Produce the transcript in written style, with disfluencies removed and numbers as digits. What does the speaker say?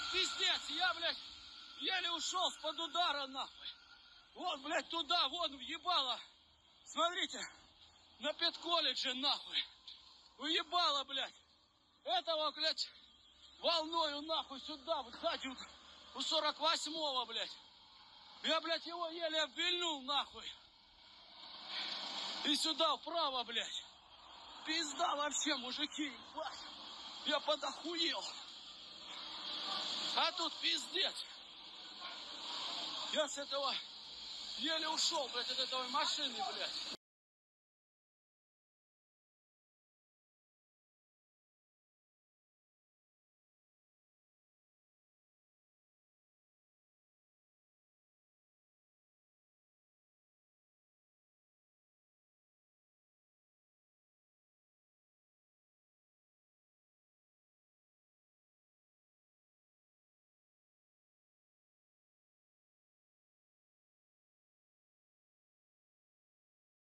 пиздец, я, блядь, еле ушел с-под удара, нахуй. Вот, блядь, туда, вон, въебало. Смотрите, на педколледже, нахуй. Уебало, блядь. Этого, блядь, волною, нахуй, сюда, вот сзади, вот, у 48-го, блядь. Я, блядь, его еле обвильнул, нахуй. И сюда, вправо, блядь. Пизда вообще, мужики, ебать. Я подохуел. А тут пиздец. Я с этого еле ушел, блядь, от этой машины, блядь.